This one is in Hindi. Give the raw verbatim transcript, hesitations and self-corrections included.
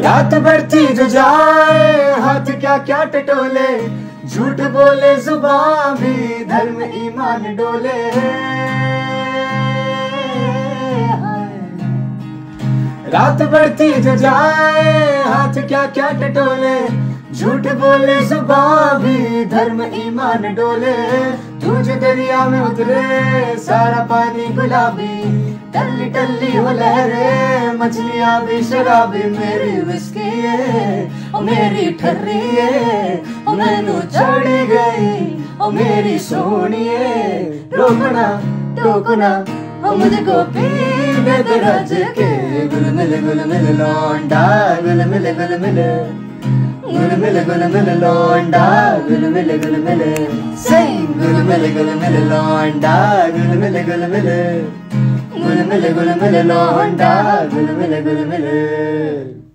रात बढ़ती जो जाए हाथ क्या क्या टटोले, झूठ बोले जुबान भी धर्म ईमान डोले। रात बढ़ती जो जाए हाथ क्या क्या टटोले, झूठ बोले जुबान भी धर्म ईमान डोले। तू जो दरिया में उतरे सारा पानी गुलाबी, टल्ली टल्ली हो लहरे मछलियां भी शराबी। मेरी विस्की है ओ मेरी ठर्री है, ओ मैनू चढ़ गई ओ मेरी सोनिए। रोकना टोकना ओ मुझको पीने दे रज के, गुल मिल गुल मिल लौंडा गुल मिल गुल मिल, गुल मिल गुल मिल लौंडा गुल मिल गुल मिल, सिंग गुल मिल गुल मिल लौंडा गुल मिल गुल मिल, गुल मिल गुल मिल लौंडा गुल मिल गुल मिल।